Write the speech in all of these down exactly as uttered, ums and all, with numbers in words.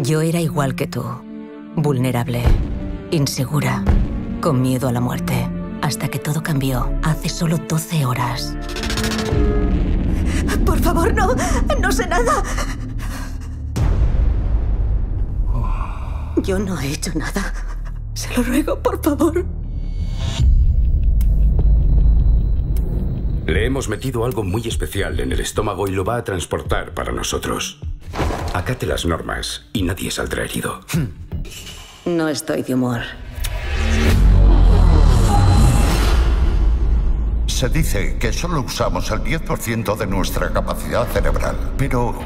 Yo era igual que tú. Vulnerable, insegura, con miedo a la muerte. Hasta que todo cambió hace solo doce horas. Por favor, no. No sé nada. Yo no he hecho nada. Se lo ruego, por favor. Le hemos metido algo muy especial en el estómago y lo va a transportar para nosotros. Acate las normas y nadie saldrá herido. No estoy de humor. Se dice que solo usamos el diez por ciento de nuestra capacidad cerebral, pero...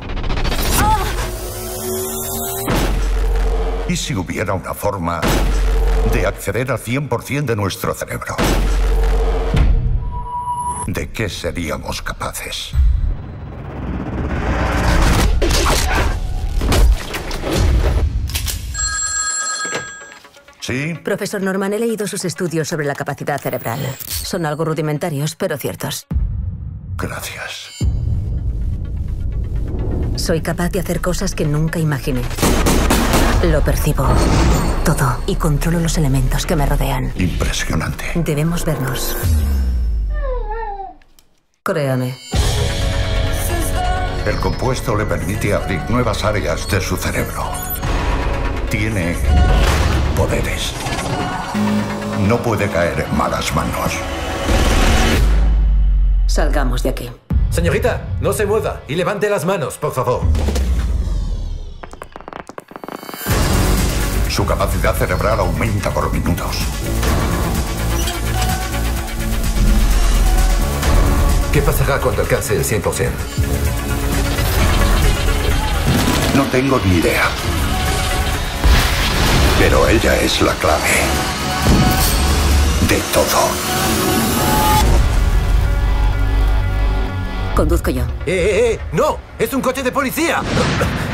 ¿y si hubiera una forma de acceder al cien por ciento de nuestro cerebro? ¿De qué seríamos capaces? ¿Sí? Profesor Norman, he leído sus estudios sobre la capacidad cerebral. Son algo rudimentarios, pero ciertos. Gracias. Soy capaz de hacer cosas que nunca imaginé. Lo percibo todo y controlo los elementos que me rodean. Impresionante. Debemos vernos. Créame. El compuesto le permite abrir nuevas áreas de su cerebro. Tiene poderes. No puede caer en malas manos. Salgamos de aquí. Señorita, no se mueva y levante las manos, por favor. Su capacidad cerebral aumenta por minutos. ¿Qué pasará cuando alcance el cien por ciento? No tengo ni idea. Pero ella es la clave de todo. Conduzco yo. ¡Eh, eh, eh! ¡No! ¡Es un coche de policía!